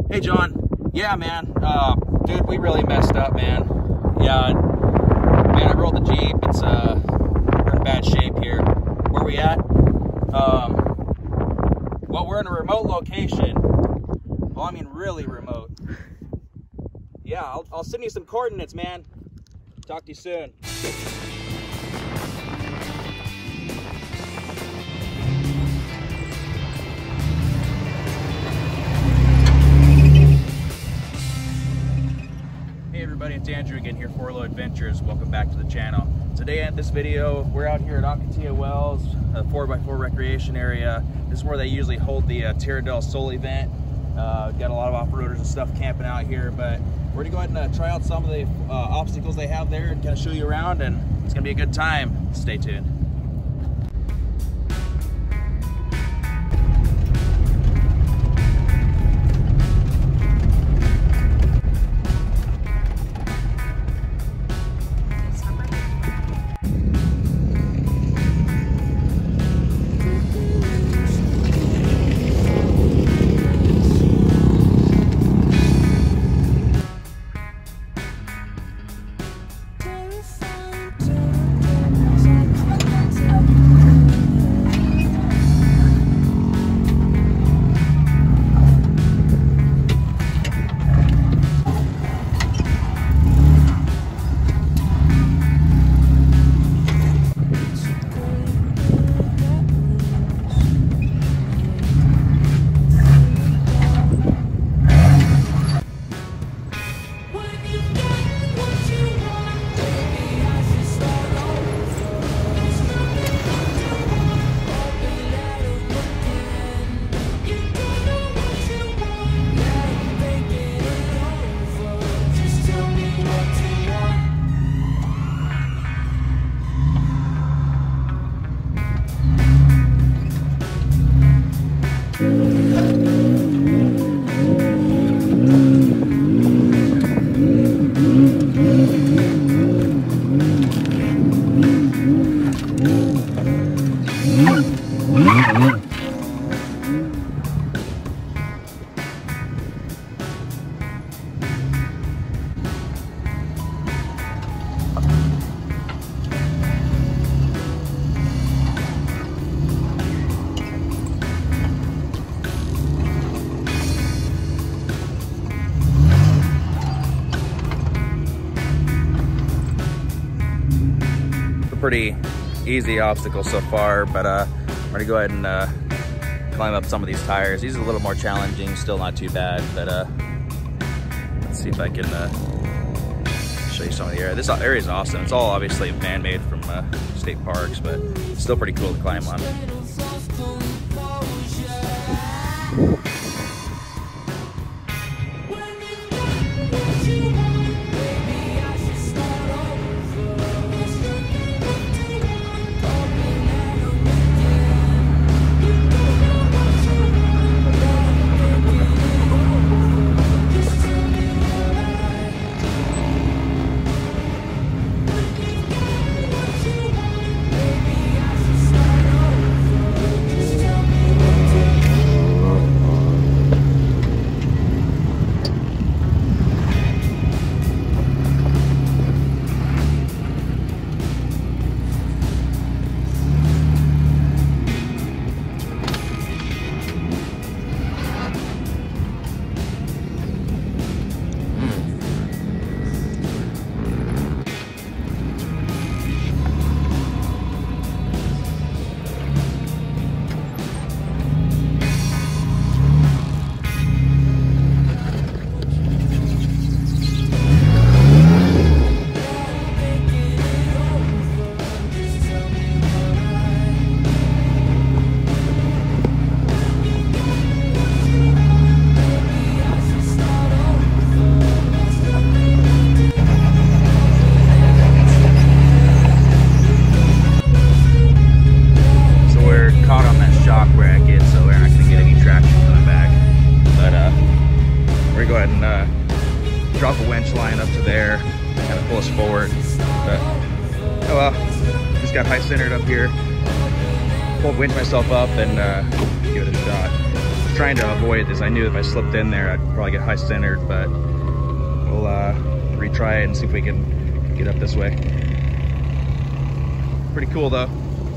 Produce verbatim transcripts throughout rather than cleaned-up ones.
Hey, John. Yeah, man. Uh, dude, we really messed up, man. Yeah, man, I rolled the Jeep. It's uh, we're in bad shape here. Where we at? Um, well, we're in a remote location. Well, I mean, really remote. Yeah, I'll, I'll send you some coordinates, man. Talk to you soon. Hey everybody, it's Andrew again here, Four Low Adventures. Welcome back to the channel. Today in this video, we're out here at Ocotillo Wells, a four by four recreation area. This is where they usually hold the uh, Tierra del Sol event. Uh, got a lot of off-roaders and stuff camping out here, but we're gonna go ahead and uh, try out some of the uh, obstacles they have there and kind of show you around, and it's gonna be a good time. Stay tuned. Pretty easy obstacle so far, but uh, we're gonna go ahead and uh, climb up some of these tires. These are a little more challenging, still not too bad, but uh, let's see if I can uh, show you some of the area. This area is awesome. It's all obviously man-made from uh, state parks, but it's still pretty cool to climb on. Drop a winch line up to there, kind of pull us forward. But, oh well, just got high centered up here. Pulled winch myself up and uh, give it a shot. trying to avoid this. I knew if I slipped in there, I'd probably get high centered, but we'll uh, retry it and see if we can get up this way. Pretty cool though.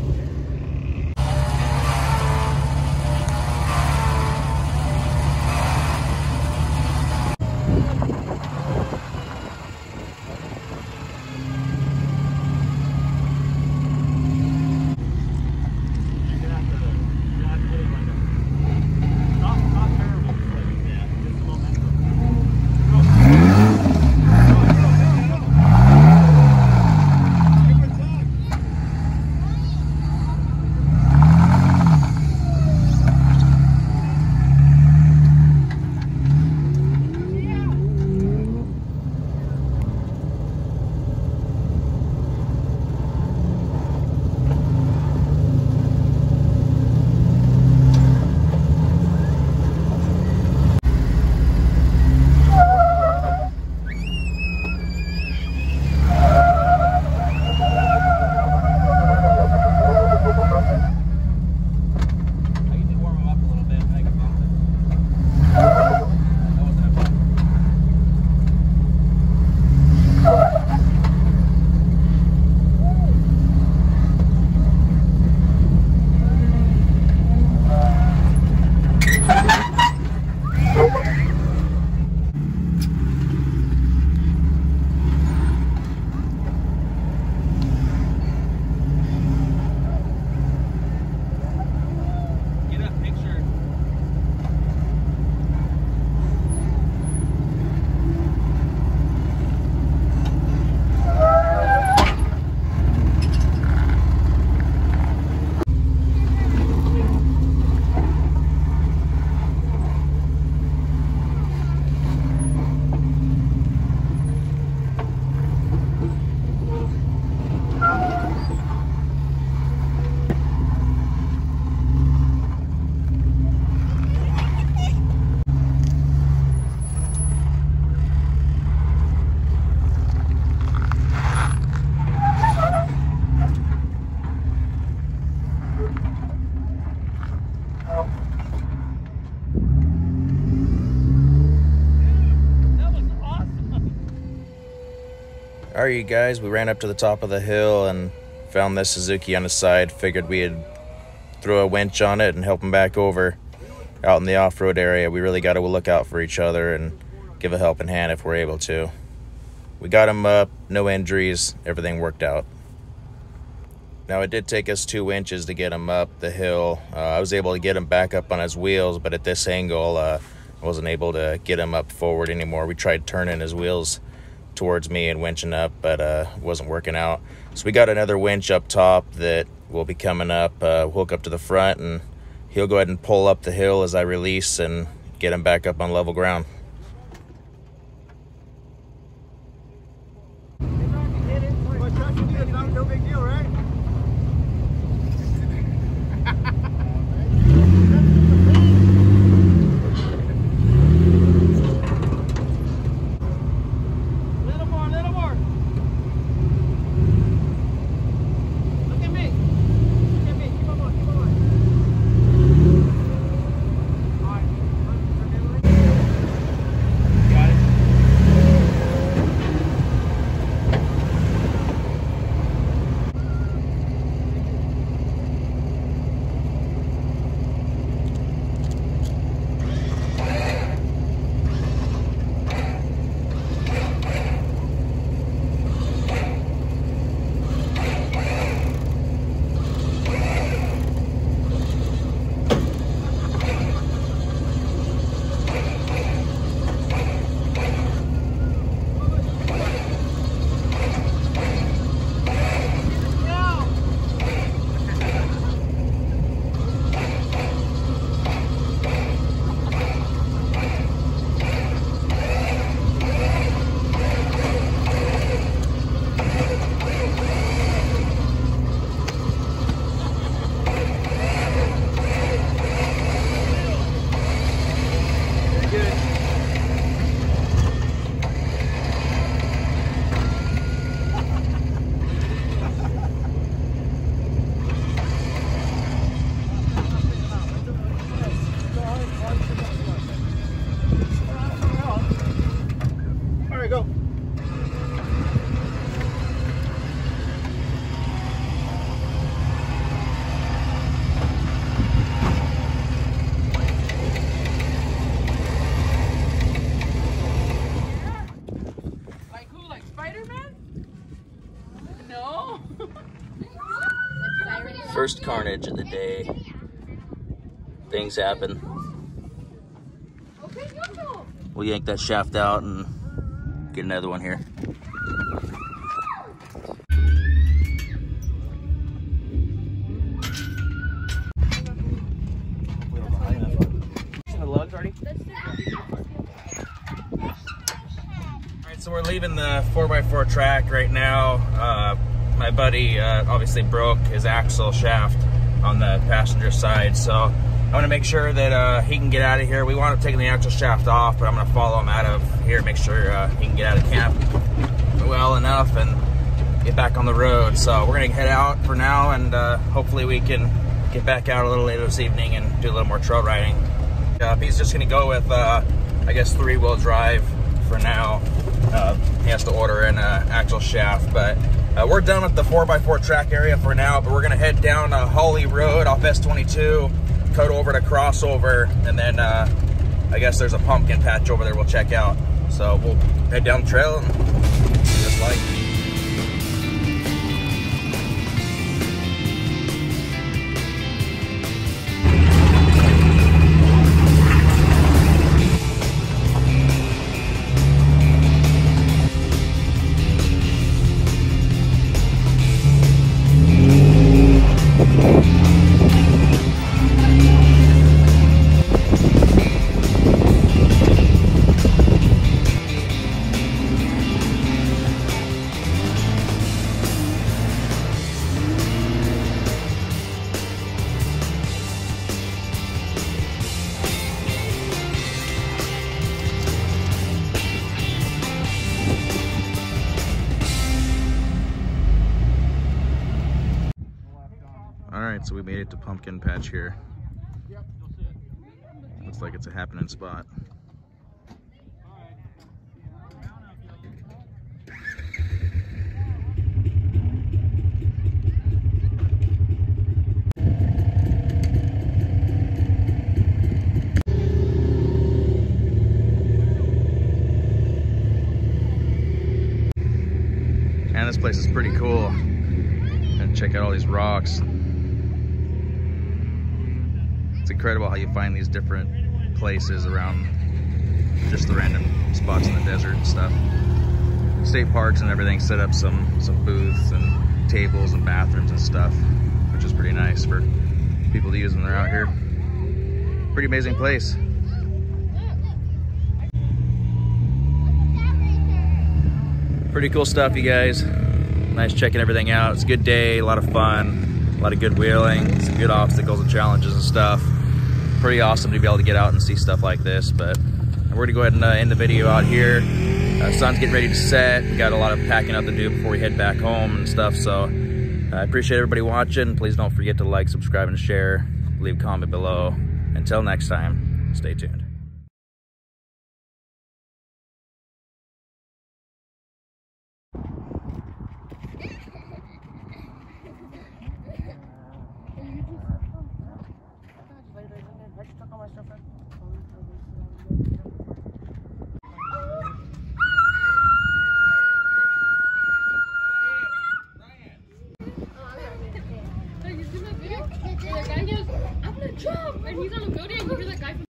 Alright, you guys, we ran up to the top of the hill and found this Suzuki on the side. Figured we'd throw a winch on it and help him back over out in the off-road area. We really got to look out for each other and give a helping hand if we're able to. We got him up, no injuries, everything worked out. Now, it did take us two winches to get him up the hill. Uh, I was able to get him back up on his wheels, but at this angle, uh, I wasn't able to get him up forward anymore. We tried turning his wheels towards me and winching up, but uh wasn't working out. So we got another winch up top that will be coming up, uh hook up to the front, and he'll go ahead and pull up the hill as I release and get him back up on level ground. No big deal, right? first carnage of the day. Things happen. We'll yank that shaft out and get another one here. The lugs already? Alright, so we're leaving the four by four track right now. Uh, my buddy uh, obviously broke his axle shaft on the passenger side, so I want to make sure that uh, he can get out of here. We wound up taking the axle shaft off, but I'm going to follow him out of here, make sure uh, he can get out of camp well enough and get back on the road. So we're going to head out for now, and uh, hopefully we can get back out a little later this evening and do a little more trail riding. Uh, he's just going to go with, uh, I guess, three-wheel drive for now. Uh, he has to order an uh, axle shaft, but uh, we're done with the four by four track area for now, but we're going to head down uh, Holly Road off S twenty-two, cut over to Crossover, and then uh, I guess there's a pumpkin patch over there we'll check out. So we'll head down the trail and just like. Alright, so we made it to Pumpkin Patch here. Looks like it's a happening spot. And this place is pretty cool. And check out all these rocks. It's incredible how you find these different places around just the random spots in the desert and stuff. State parks and everything set up some some booths and tables and bathrooms and stuff, which is pretty nice for people to use when they're out here. Pretty amazing place. Pretty cool stuff, you guys. Nice checking everything out. It's a good day, a lot of fun, a lot of good wheeling, some good obstacles and challenges and stuff. Pretty awesome to be able to get out and see stuff like this. But we're gonna go ahead and uh, end the video out here. Uh, sun's getting ready to set. We got a lot of packing up to do before we head back home and stuff. So uh, I appreciate everybody watching. Please don't forget to like, subscribe, and share. Leave a comment below. Until next time, stay tuned. The guy goes, I'm gonna jump, and he's on a building, and you hear that guy from